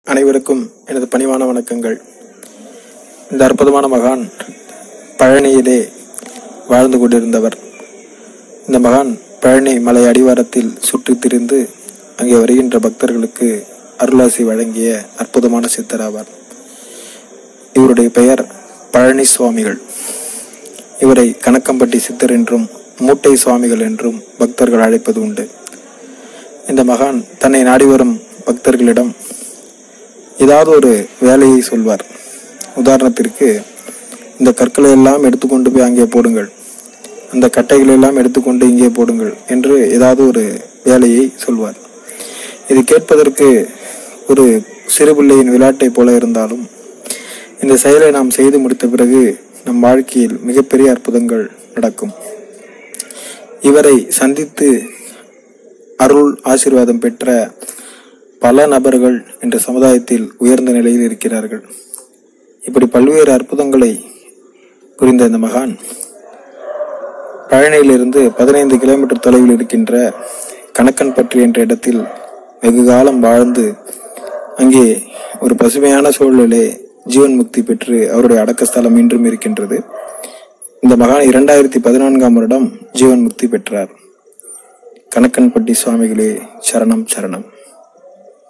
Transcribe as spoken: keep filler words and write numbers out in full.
அனைவருக்கும் எனது பணிவான வணக்கங்கள். இந்த அற்புதமான மகான் பழனியிலே வாழ்ந்து கொண்டிருந்தவர். இந்த மகான் பழனி மலை அடிவாரத்தில் சுற்றி திரிந்து அங்கே வருகின்ற பக்தர்களுக்கு அருளாசி வழங்கிய அற்புதமான சித்தராவார். இவருடைய பெயர் பழனி சுவாமிகள். இவரை கணக்கம்பட்டி சித்தர் என்றும் மூட்டை சுவாமிகள் என்றும் பக்தர்கள் அழைப்பது உண்டு. இந்த மகான் தன்னை நாடி வரும் பக்தர்களிடம் ஏதாவது ஒரு வேலையை சொல்வார். உதாரணத்திற்கு, இந்த கற்களை எல்லாம் எடுத்துக்கொண்டு போய் அங்கே போடுங்கள், அந்த கட்டைகளை எல்லாம் எடுத்துக்கொண்டு இங்கே போடுங்கள் என்று ஏதாவது ஒரு வேலையை சொல்வார். இது கேட்பதற்கு ஒரு சிறு பிள்ளையின் விளையாட்டை போல இருந்தாலும் இந்த செயலை நாம் செய்து முடித்த பிறகு நம் வாழ்க்கையில் மிகப்பெரிய அற்புதங்கள் நடக்கும். இவரை சந்தித்து அருள் ஆசீர்வாதம் பெற்ற பல நபர்கள் இந்த சமுதாயத்தில் உயர்ந்த நிலையில் இருக்கிறார்கள். இப்படி பல்வேறு அற்புதங்களை புரிந்த இந்த மகான் பழனியிலிருந்து பதினைந்து கிலோமீட்டர் தொலைவில் இருக்கின்ற கணக்கன்பட்டி என்ற இடத்தில் வெகு காலம் வாழ்ந்து அங்கே ஒரு பசுமையான சூழலிலே ஜீவன் முக்தி பெற்று அவருடைய அடக்கஸ்தலம் இன்றும் இருக்கின்றது. இந்த மகான் இரண்டாயிரத்தி பதினான்காம் வருடம் ஜீவன் முக்தி பெற்றார். கணக்கன்பட்டி சுவாமிகளே சரணம் சரணம்.